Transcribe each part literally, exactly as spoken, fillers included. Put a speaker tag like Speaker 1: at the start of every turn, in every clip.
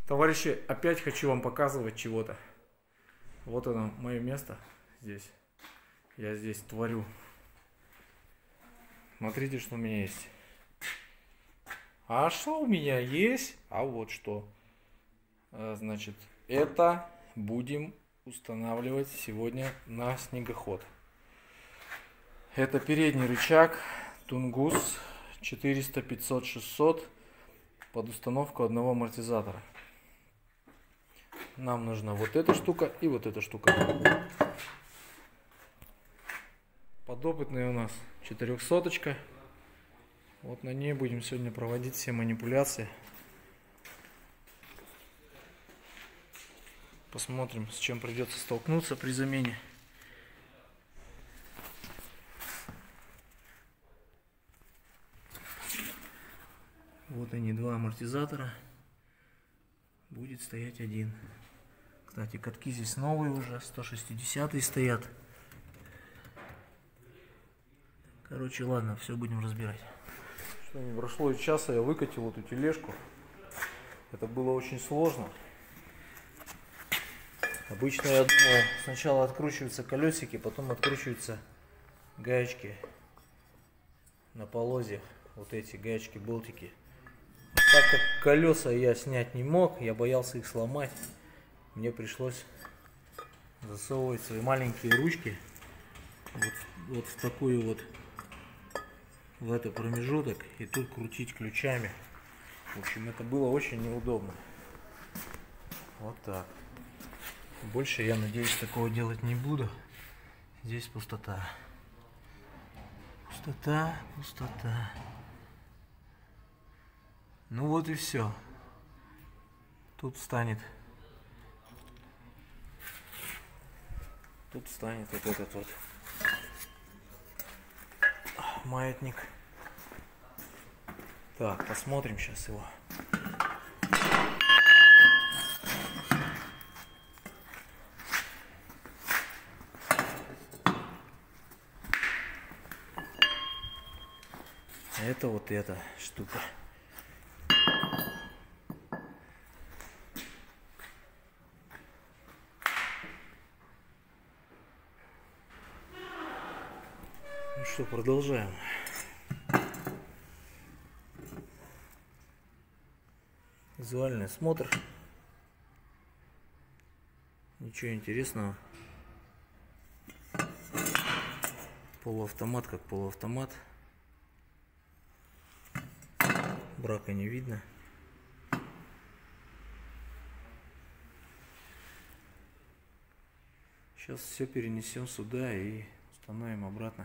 Speaker 1: Товарищи, опять хочу вам показывать чего-то. Вот оно, мое место здесь. Я здесь творю. Смотрите, что у меня есть. А что у меня есть? А вот что. Значит, это будем устанавливать сегодня на снегоход. Это передний рычаг Тунгус четыреста, пятьсот, шестьсот под установку одного амортизатора. Нам нужна вот эта штука и вот эта штука. Подопытная у нас четырехсоточка. Вот на ней будем сегодня проводить все манипуляции. Посмотрим, с чем придется столкнуться при замене. Вот они, два амортизатора. Будет стоять один. Кстати, катки здесь новые уже, сто шестидесятые стоят. Короче, ладно, все будем разбирать. Что не прошло и часа, я выкатил эту тележку. Это было очень сложно. Обычно, я думаю, сначала откручиваются колесики, потом откручиваются гаечки на полозьях. Вот эти гаечки, болтики. Так как колеса я снять не мог, я боялся их сломать, мне пришлось засовывать свои маленькие ручки вот, вот в такую вот, в этот промежуток, и тут крутить ключами. В общем, это было очень неудобно. Вот так. Больше, я надеюсь, такого делать не буду. Здесь пустота. Пустота, пустота. Ну вот и все. Тут встанет. Тут встанет вот этот вот маятник. Так, посмотрим сейчас его. Это вот эта штука. Ну что, продолжаем. Визуальный осмотр. Ничего интересного. Полуавтомат как полуавтомат. Брака не видно. Сейчас все перенесем сюда и установим обратно.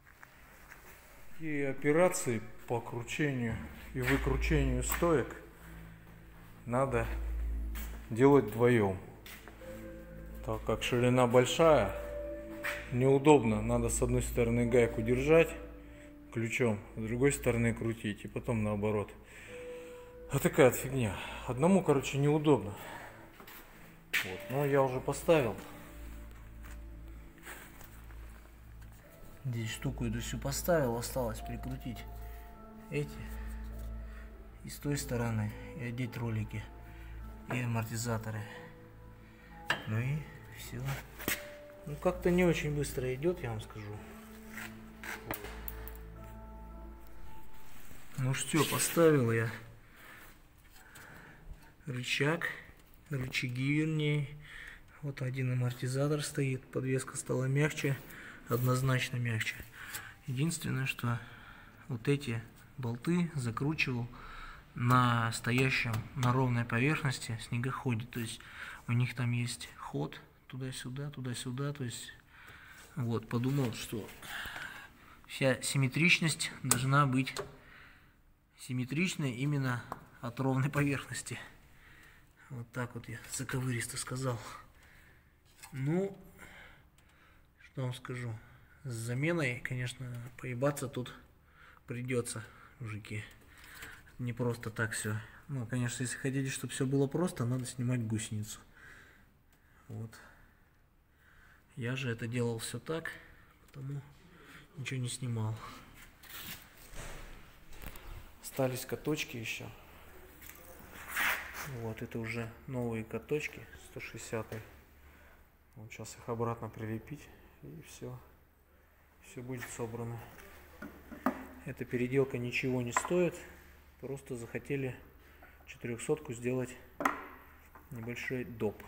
Speaker 1: И операции по кручению и выкручению стоек надо делать вдвоем, так как ширина большая, неудобно. Надо с одной стороны гайку держать ключом, с другой стороны крутить, и потом наоборот. Вот такая вот фигня. Одному, короче, неудобно. Вот. Но я уже поставил. Здесь штуку эту всю поставил, осталось прикрутить эти и с той стороны, и одеть ролики и амортизаторы. Ну и все. Ну как-то не очень быстро идет, я вам скажу. Ну что, поставил я рычаг, рычаги вернее. Вот один амортизатор стоит, подвеска стала мягче, однозначно мягче. Единственное, что вот эти болты закручивал на стоящем на ровной поверхности снегоходе. То есть у них там есть ход туда-сюда, туда-сюда. То есть вот подумал, что вся симметричность должна быть симметричной именно от ровной поверхности. Вот так вот я заковыристо сказал. Ну, что вам скажу. С заменой, конечно, поебаться тут придется, мужики. Не просто так все. Ну, конечно, если хотите, чтобы все было просто, надо снимать гусеницу. Вот. Я же это делал все так, потому ничего не снимал. Остались каточки еще. Вот это уже новые каточки сто шестьдесят. Вот сейчас их обратно прилепить, и все. Все будет собрано. Эта переделка ничего не стоит. Просто захотели четырехсотку сделать небольшой доп.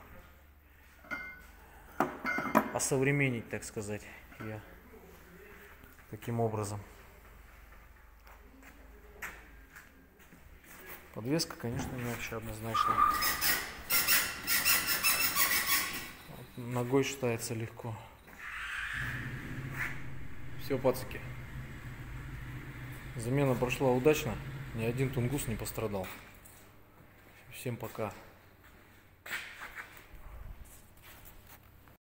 Speaker 1: Осовременить, так сказать, я таким образом. Подвеска, конечно, мягче однозначно. Ногой считается легко. Все, пацики. Замена прошла удачно. Ни один тунгус не пострадал. Всем пока.